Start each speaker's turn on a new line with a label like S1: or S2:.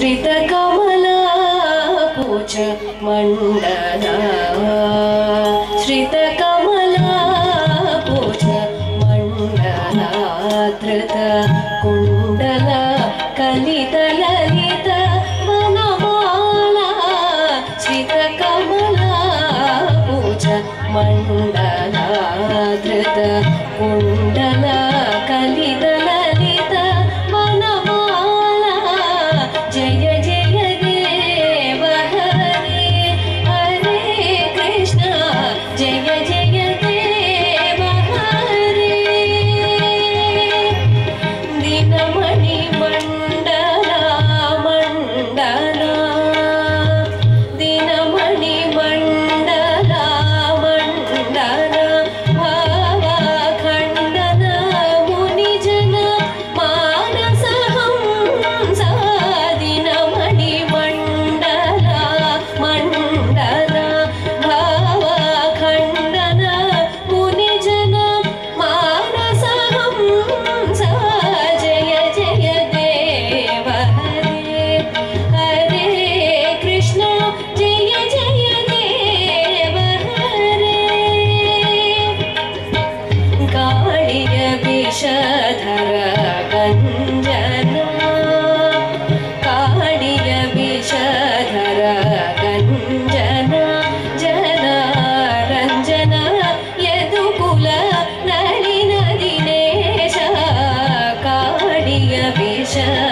S1: श्रितकमला पूज मंडला श्रितकमला पूज मंडला धृत कुंडल कलित ललित वनमाला श्रितकमला पूज मंडला धृत कुंडल कलित ललित वनमाला जय जय देव हरे हरे कृष्ण जय जय देव हरे दिनमणि मंडला मंडला दिनमणि मंडला मंडला भावखंडन मुनिजन मानस हंस दिनमणि मंडला मंडला भावखंडन मुनिजन मानस हंस जय जय देव हरे हरे कृष्ण जय जय देव हरे कालिय विषधर गंजना कालिय विषधर गंजना जनारंजन यदुकुल नलिन दिनेश कालिय विष